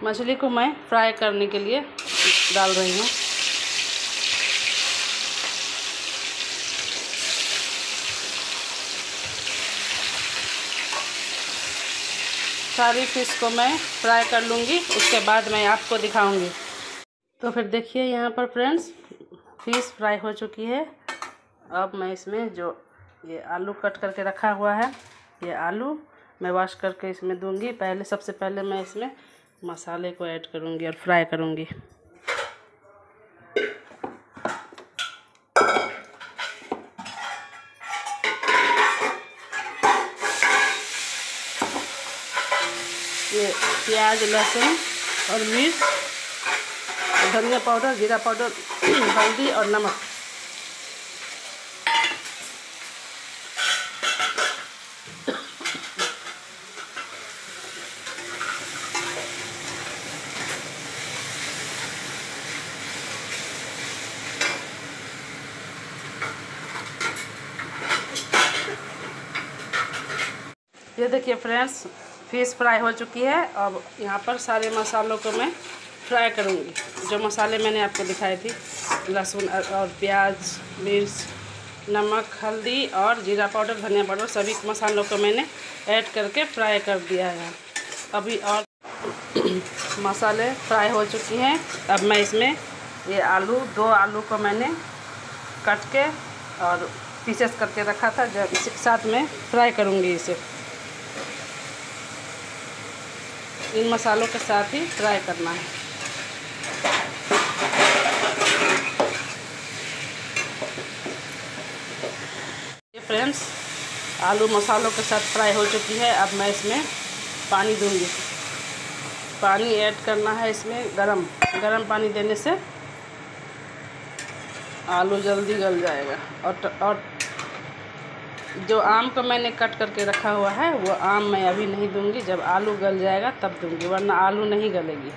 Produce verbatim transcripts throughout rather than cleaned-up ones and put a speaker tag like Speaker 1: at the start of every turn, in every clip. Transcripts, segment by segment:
Speaker 1: मछली को मैं फ्राई करने के लिए डाल रही हूँ। सारी फिश को मैं फ्राई कर लूँगी, उसके बाद मैं आपको दिखाऊंगी। तो फिर देखिए यहाँ पर फ्रेंड्स, फिश फ्राई हो चुकी है। अब मैं इसमें जो ये आलू कट करके रखा हुआ है, ये आलू मैं वॉश करके इसमें दूंगी। पहले सबसे पहले मैं इसमें मसाले को ऐड करूंगी और फ्राई करूंगी। ये प्याज, लहसुन और मिर्च, धनिया पाउडर, जीरा पाउडर, हल्दी और नमक। ये देखिए फ्रेंड्स, फिश फ्राई हो चुकी है। अब यहाँ पर सारे मसालों को मैं फ्राई करूँगी। जो मसाले मैंने आपको दिखाए थे, लहसुन और प्याज, मिर्च, नमक, हल्दी और जीरा पाउडर, धनिया पाउडर, सभी मसालों को मैंने ऐड करके फ्राई कर दिया है। अभी और मसाले फ्राई हो चुकी हैं। अब मैं इसमें ये आलू, दो आलू को मैंने कट के और पीसेस करके रखा था, जब इसके साथ में फ्राई करूँगी। इसे इन मसालों के साथ ही फ्राई करना है। ये फ्रेंड्स, आलू मसालों के साथ फ्राई हो चुकी है। अब मैं इसमें पानी दूंगी। पानी ऐड करना है इसमें गरम गरम पानी देने से आलू जल्दी गल जाएगा। और और जो आम को मैंने कट करके रखा हुआ है, वो आम मैं अभी नहीं दूंगी। जब आलू गल जाएगा तब दूंगी, वरना आलू नहीं गलेगी।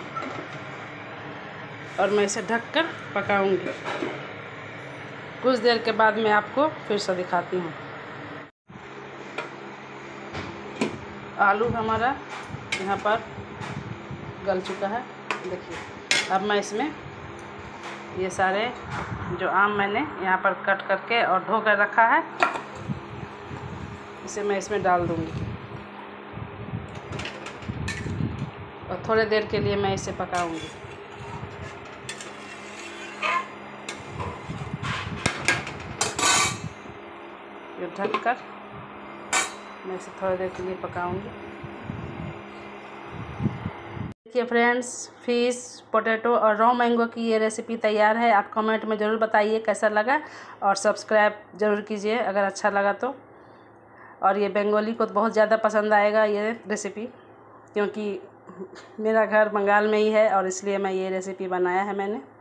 Speaker 1: और मैं इसे ढककर पकाऊंगी। कुछ देर के बाद मैं आपको फिर से दिखाती हूँ। आलू हमारा यहाँ पर गल चुका है, देखिए। अब मैं इसमें ये सारे जो आम मैंने यहाँ पर कट करके और धो कर रखा है, इसे मैं इसमें डाल दूंगी। और थोड़ी देर के लिए मैं इसे पकाऊंगी। ये ढककर मैं इसे थोड़ी देर के लिए पकाऊंगी। देखिए फ्रेंड्स, फिश, पोटैटो और रॉ मैंगो की ये रेसिपी तैयार है। आप कमेंट में ज़रूर बताइए कैसा लगा, और सब्सक्राइब ज़रूर कीजिए अगर अच्छा लगा तो। और ये बंगाली को तो बहुत ज़्यादा पसंद आएगा ये रेसिपी, क्योंकि मेरा घर बंगाल में ही है और इसलिए मैं ये रेसिपी बनाया है मैंने।